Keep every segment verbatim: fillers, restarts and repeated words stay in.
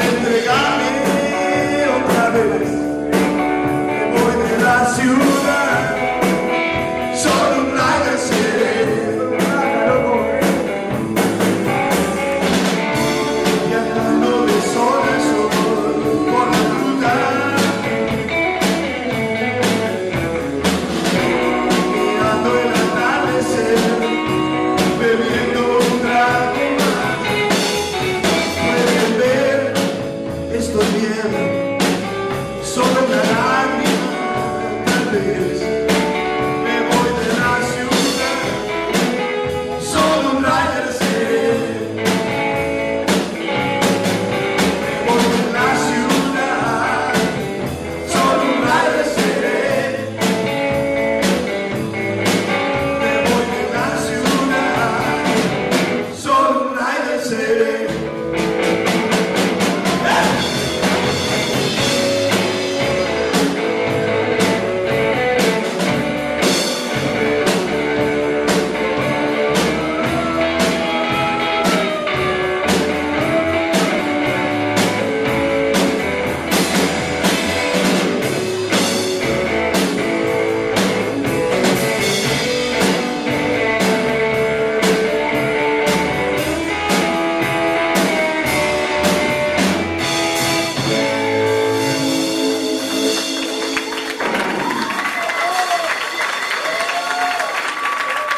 entregarme otra vez. Me voy de la ciudad, solo un rider seré. Viajando de sol a sol por la ruta, mirando el atardecer, bebiendo un trago más. Pueden ver, estoy bien, solo una lágrima, tal vez. Me voy de la ciudad, solo un rider seré. Me voy de la ciudad, solo un rider seré. Me voy de la ciudad, solo un rider seré.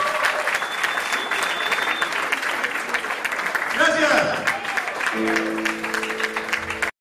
Gracias.